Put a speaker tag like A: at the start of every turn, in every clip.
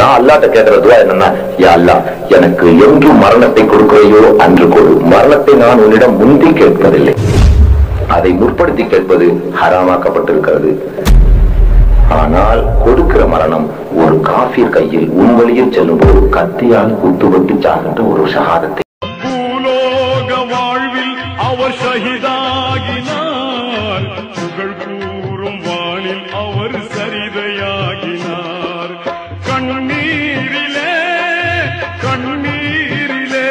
A: நான் அல்லாட்ட கேட்கிற துவா என்னன்னா, யா அல்லாஹ், எனக்கு என்று மரணத்தை கொடுக்கிறையோ அன்று கொடு. மரணத்தை நான் உன்னிடம் முந்தி கேட்பதில்லை, அதை முற்படுத்தி கேட்பது ஹராமாக்கப்பட்டிருக்கிறது. ஆனால் கொடுக்கிற மரணம் ஒரு காஃபிர் கையில் உன் வழியில் செல்லும் போது கத்தியால் குத்துப்பட்டு சாகின்ற ஒரு ஷஹாதத்தை.
B: பூலோக வாழ்வில் அவர் ஷஹீதாகினார், புகழ் கூறும் வானில் அவர் சரிதையாகினார். கண்ணீரிலே கண்ணீரிலே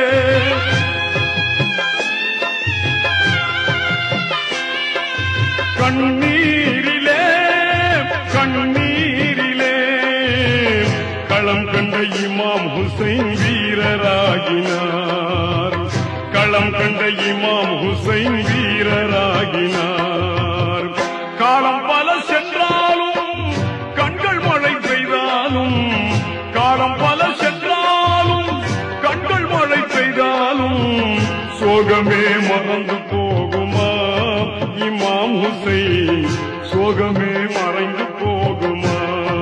B: கண்ணீரிலே கண்ணீரிலே களம் கண்ட இமாம் ஹுசைன் வீரராகினார். களம் கண்ட இமாம் ஹுசைன் வீரராகினார். காலம் பல சென்றாலும் கண்கள் மழை பெய்தாலும், காலம் பல சென்றாலும் கண்கள் மழை பெய்தாலும் சோகமே மறந்து போகுமா இமாம் ஹுசைன், சோகமே மறைந்து போகுமா?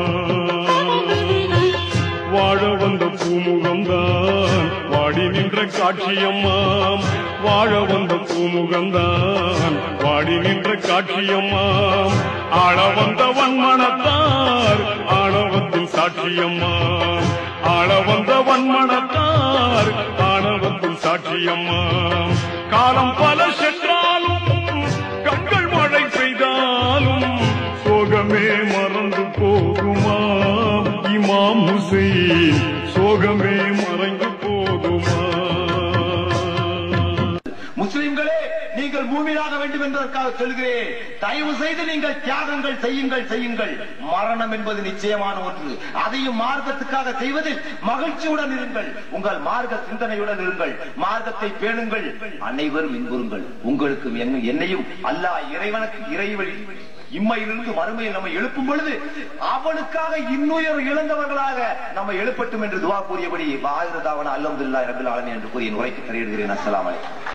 B: வாழ வந்த பூமுகம்தான் வாடி நின்ற காட்சியம்மாம், வாழ வந்த பூமுகம்தான் வாடி நின்ற காட்சியம்மாம். ஆள வந்த வன்மனத்தார் ஆணவத்தின் சாட்சியம்மாம், ஆள வந்த வன்மனத்தார் ஆணவத்தின் சாட்சியம்மாம். காலம் பல சென்றாலும் கண்கள் மழை பெய்தாலும் சோகமே மறந்து போகுமா இமாம் ஹுசைன், சோகமே மறைந்து போகுமா?
C: முஸ்லிம்களே, நீங்கள் மூமினாக வேண்டும் என்பதற்காக சொல்கிறேன். தயவு செய்து நீங்கள் தியாகங்கள் செய்யுங்கள் செய்யுங்கள். மரணம் என்பது நிச்சயமான ஒன்று. அதையும் மார்க்கத்துக்காக செய்வதில் மகிழ்ச்சியுடன் இருங்கள். உங்கள் மார்க்க சிந்தனையுடன் இருங்கள். மார்க்கத்தை பேணுங்கள். அனைவரும் இன்புறுங்கள். உங்களுக்கும் என்னையும் அல்லாஹ் இறைவனுக்கு இறைவழி இம்மையிலிருந்து மறுமையில் நம்ம எழுப்பும் பொழுது அவனுக்காக இன்னுயர் இழந்தவர்களாக நம்ம எழுப்பட்டும் என்று துவா கூறியபடி அல்ஹம்துலில்லாஹி ரப்பில் ஆலமீன் என்று கூறி உரைக்கு தருகிறேன். அஸ்ஸலாமு அலைக்கும்.